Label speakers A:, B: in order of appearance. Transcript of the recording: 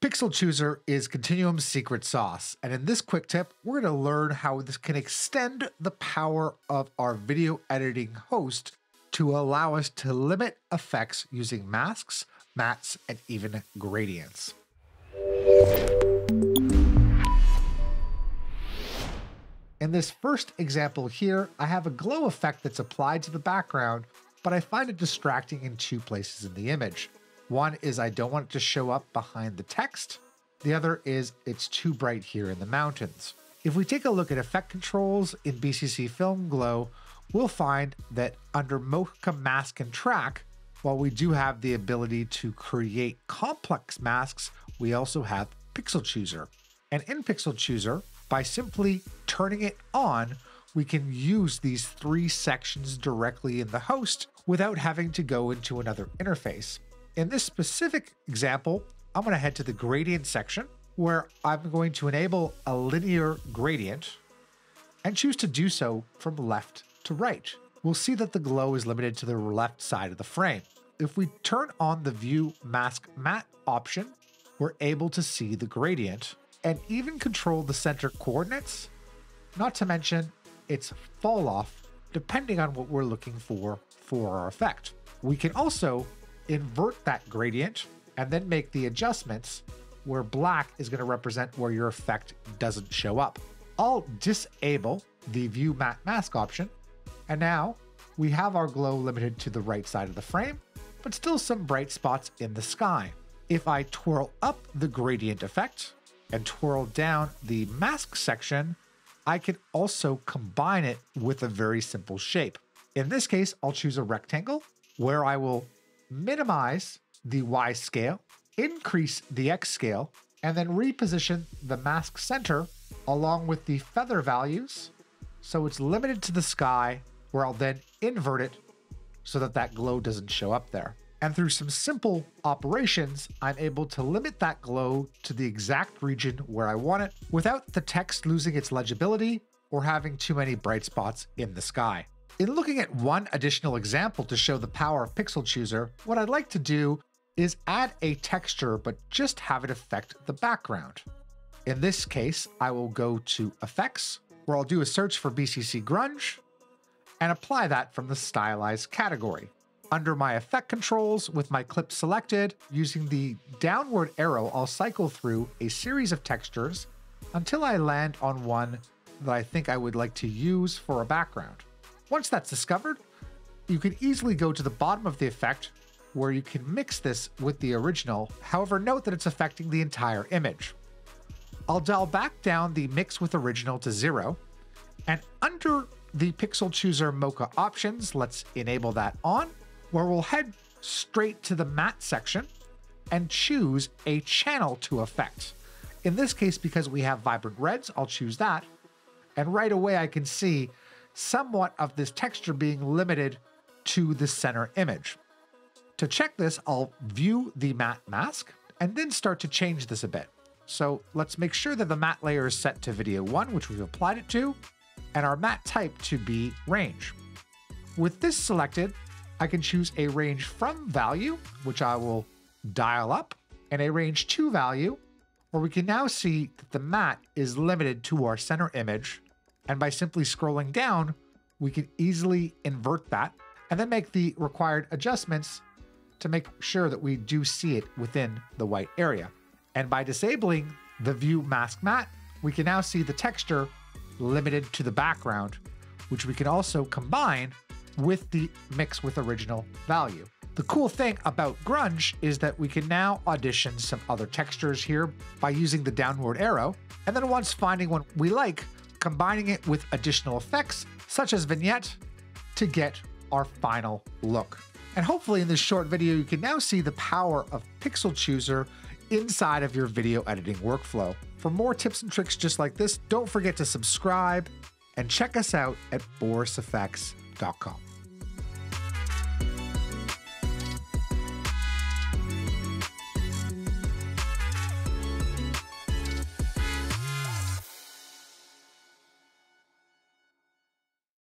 A: Pixel Chooser is Continuum's secret sauce, and in this quick tip, we're going to learn how this can extend the power of our video editing host to allow us to limit effects using masks, mattes, and even gradients. In this first example here, I have a glow effect that's applied to the background, but I find it distracting in two places in the image. One is I don't want it to show up behind the text. The other is it's too bright here in the mountains. If we take a look at effect controls in BCC Film Glow, we'll find that under Mocha Mask and Track, while we do have the ability to create complex masks, we also have Pixel Chooser. And in Pixel Chooser, by simply turning it on, we can use these three sections directly in the host without having to go into another interface. In this specific example, I'm going to head to the gradient section where I'm going to enable a linear gradient and choose to do so from left to right. We'll see that the glow is limited to the left side of the frame. If we turn on the View Mask Matte option, we're able to see the gradient and even control the center coordinates, not to mention its fall off, depending on what we're looking for our effect. We can also invert that gradient and then make the adjustments where black is going to represent where your effect doesn't show up. I'll disable the View Matte Mask option, and now we have our glow limited to the right side of the frame, but still some bright spots in the sky. If I twirl up the gradient effect and twirl down the mask section, I can also combine it with a very simple shape. In this case, I'll choose a rectangle where I will minimize the Y scale, increase the X scale, and then reposition the mask center along with the feather values so it's limited to the sky, where I'll then invert it so that that glow doesn't show up there. And through some simple operations, I'm able to limit that glow to the exact region where I want it without the text losing its legibility or having too many bright spots in the sky. In looking at one additional example to show the power of Pixel Chooser, what I'd like to do is add a texture, but just have it affect the background. In this case, I will go to Effects, where I'll do a search for BCC Grunge and apply that from the Stylized category. Under my effect controls, with my clip selected, using the downward arrow, I'll cycle through a series of textures until I land on one that I think I would like to use for a background. Once that's discovered, you can easily go to the bottom of the effect where you can mix this with the original. However, note that it's affecting the entire image. I'll dial back down the Mix with Original to 0, and under the Pixel Chooser Mocha options, let's enable that on, where we'll head straight to the matte section and choose a channel to effect. In this case, because we have vibrant reds, I'll choose that, and right away I can see somewhat of this texture being limited to the center image. To check this, I'll view the matte mask and then start to change this a bit. So let's make sure that the matte layer is set to video 1, which we've applied it to, and our matte type to be range. With this selected, I can choose a range from value, which I will dial up, and a range to value, where we can now see that the matte is limited to our center image. And by simply scrolling down, we can easily invert that and then make the required adjustments to make sure that we do see it within the white area. And by disabling the View Mask Matte, we can now see the texture limited to the background, which we can also combine with the Mix with Original value. The cool thing about Grunge is that we can now audition some other textures here by using the downward arrow, and then once finding one we like, combining it with additional effects such as vignette to get our final look. And hopefully in this short video, you can now see the power of Pixel Chooser inside of your video editing workflow. For more tips and tricks just like this, don't forget to subscribe and check us out at borisfx.com.